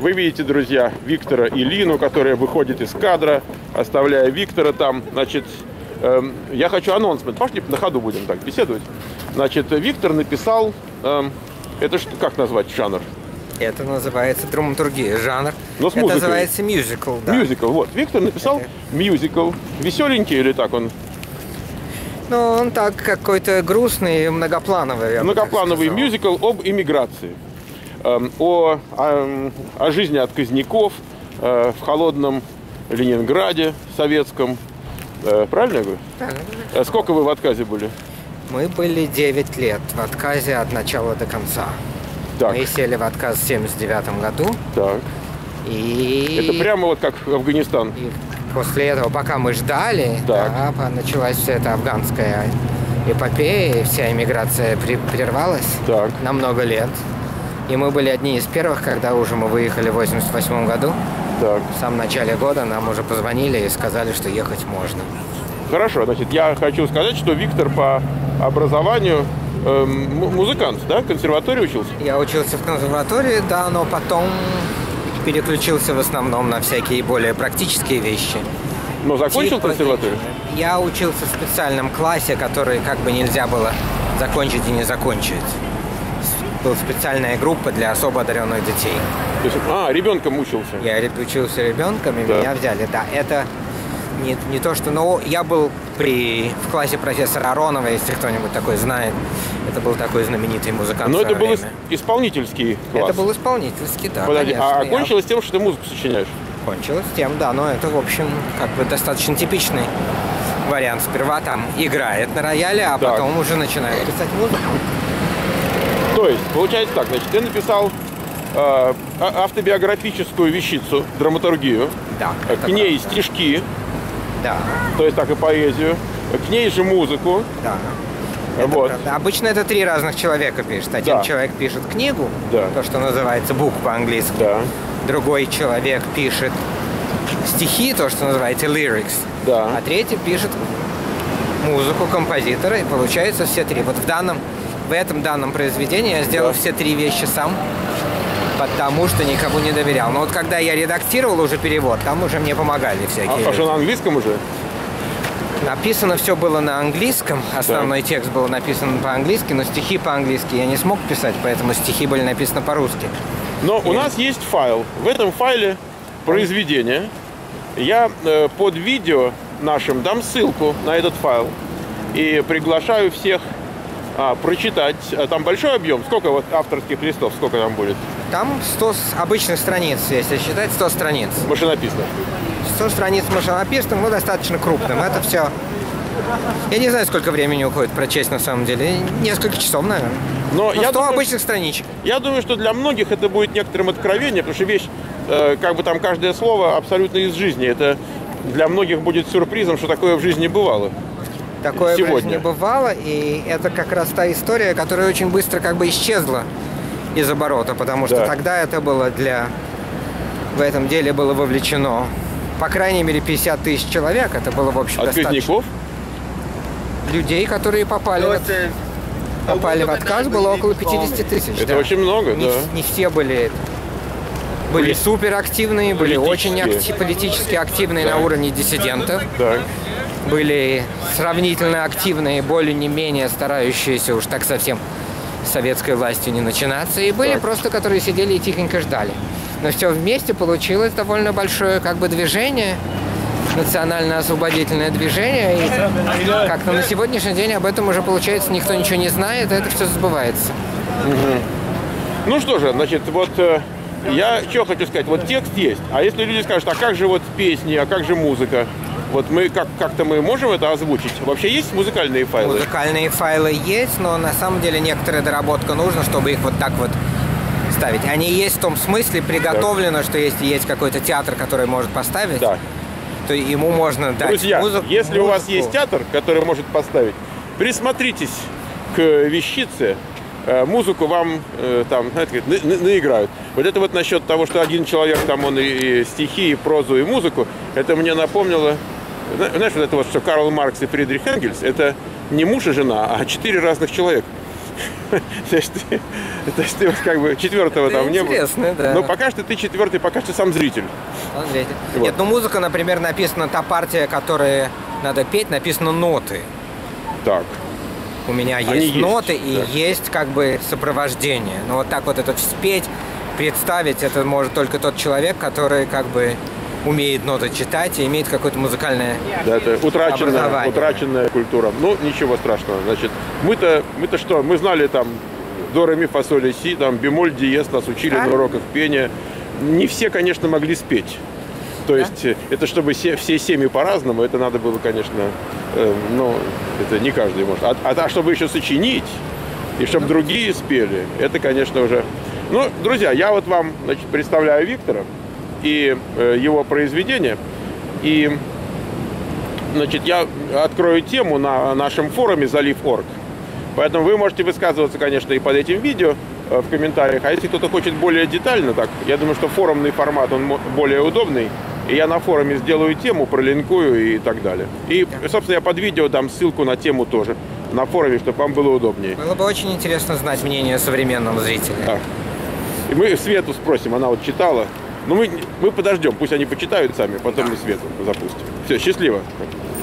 Вы видите, друзья, Виктора и Лину, которая выходит из кадра, оставляя Виктора там. Значит, я хочу анонсмент. Пошли на ходу будем так беседовать. Значит, Виктор написал... это что, как назвать жанр? Это называется драматургия, жанр. Но с это музыкой. называется мюзикл, да. Мюзикл, вот. Виктор написал мюзикл. Веселенький или так он? Ну, он так какой-то грустный, многоплановый. Многоплановый мюзикл об иммиграции. О жизни отказников в холодном Ленинграде советском. Правильно я говорю? Да. Сколько вы в отказе были? Мы были 9 лет в отказе от начала до конца. Так. Мы сели в отказ в 1979 году. Так. И... Это прямо вот как Афганистан. И после этого, пока мы ждали, да, началась вся эта афганская эпопея, и вся эмиграция прервалась на много лет. И мы были одни из первых, когда уже мы выехали в 1988 году. Так. В самом начале года нам уже позвонили и сказали, что ехать можно. Хорошо, значит, я хочу сказать, что Виктор по образованию музыкант, да? В консерватории учился? Я учился в консерватории, да, но потом переключился в основном на всякие более практические вещи. Но закончил консерваторию? Я учился в специальном классе, который как бы нельзя было закончить и не закончить. Была специальная группа для особо одаренных детей. То есть, ребенком учился? Я учился ребенком, и меня взяли. Да, это не то, что... Но я был в классе профессора Аронова, если кто-нибудь такой знает. Это был такой знаменитый музыкант. Но это был исполнительский класс? Это был исполнительский, да. Подожди, конечно, а кончилось тем, что ты музыку сочиняешь? Кончилось тем, да, но это, в общем, как бы достаточно типичный вариант. Сперва там играет на рояле, а потом уже начинает писать музыку. То есть, получается так, значит, ты написал автобиографическую вещицу, драматургию, да, к ней стишки, да. То есть так и поэзию, к ней же музыку. Да. Вот. Обычно это 3 разных человека пишет. Один человек пишет книгу, то, что называется book по-английски. Да. Другой человек пишет стихи, то, что называется lyrics. Да. А третий пишет музыку композитора, и получается все 3. Вот в этом данном произведении я сделал все 3 вещи сам, потому что никому не доверял. Но вот когда я редактировал уже перевод, там уже мне помогали всякие. А что, на английском уже? Написано все было на английском, основной текст был написан по-английски, но стихи по-английски я не смог писать, поэтому стихи были написаны по-русски. Но у нас есть файл. В этом файле произведение. Я под видео нашим дам ссылку на этот файл и приглашаю всех прочитать. Там большой объем. Сколько вот авторских листов? Сколько там будет? Там 100 обычных страниц, если считать, 100 страниц. Машинописно. 100 страниц машинописным, но достаточно крупным. Это все... Я не знаю, сколько времени уходит прочесть на самом деле. Несколько часов, наверное. Но 100 обычных страничек. Я думаю, что для многих это будет некоторым откровением, потому что вещь, как бы там каждое слово абсолютно из жизни. Это для многих будет сюрпризом, что такое в жизни бывало. Такое в жизни бывало, и это как раз та история, которая очень быстро как бы исчезла из оборота, потому что тогда это было в этом деле было вовлечено, по крайней мере, 50 тысяч человек. Это было, в общем, достаточно. Людей, которые попали в отказ, было около 50 тысяч. Это очень много, Не все были суперактивные, были очень политически активные на уровне диссидентов. Были сравнительно активные, более-не-менее старающиеся уж так совсем с советской властью не начинаться. И были просто, которые сидели и тихонько ждали. Но все вместе получилось довольно большое как бы движение, национально-освободительное движение. И как-то на сегодняшний день об этом уже, получается, никто ничего не знает, и это все забывается. Ну что же, значит, вот я что хочу сказать. Вот текст есть. А если люди скажут, а как же вот песни, а как же музыка? Вот мы как-то мы можем это озвучить? Вообще есть музыкальные файлы? Музыкальные файлы есть, но на самом деле некоторая доработка нужна, чтобы их вот так вот ставить. Они есть в том смысле приготовлено, что если есть какой-то театр, который может поставить, то ему можно дать Друзья, музыку. Если у вас есть театр, который может поставить, присмотритесь к вещице. Музыку вам там, знаете, наиграют. Вот это вот насчет того, что один человек там, он и стихи, и прозу, и музыку, это мне напомнило. Знаешь, вот это вот, что Карл Маркс и Фридрих Энгельс, это не муж и жена, а 4 разных человека. То есть ты как бы четвертого там не было. Интересно, да. Но пока что ты четвертый, пока что сам зритель. Вот. Нет, ну музыка, например, написана, та партия, которую надо петь, написаны ноты. Так. У меня есть ноты и есть как бы сопровождение. Но вот так вот это спеть, представить, это может только тот человек, который как бы умеет ноты читать и имеет какое-то музыкальное это утраченная культура. Ну, ничего страшного. Значит, мы-то что? Мы знали там до, ре, ми, фа, соль, си, там бемоль, диез, нас учили на уроках пения. Не все, конечно, могли спеть. То есть это чтобы все семьи по-разному, это надо было, конечно, ну, это не каждый может. А чтобы еще сочинить, и чтобы другие спели, это, конечно, уже... Ну, друзья, я вот вам, значит, представляю Виктора и его произведение. И, значит, я открою тему на нашем форуме «Залив.орг». Поэтому вы можете высказываться, конечно, и под этим видео в комментариях. А если кто-то хочет более детально, так, я думаю, что форумный формат, он более удобный. И я на форуме сделаю тему, пролинкую и так далее. И, собственно, я под видео дам ссылку на тему тоже на форуме, чтобы вам было удобнее. Было бы очень интересно знать мнение современного зрителя. Да. И мы Свету спросим, она вот читала. Но мы подождем, пусть они почитают сами, потом мы Свету запустим. Все, счастливо.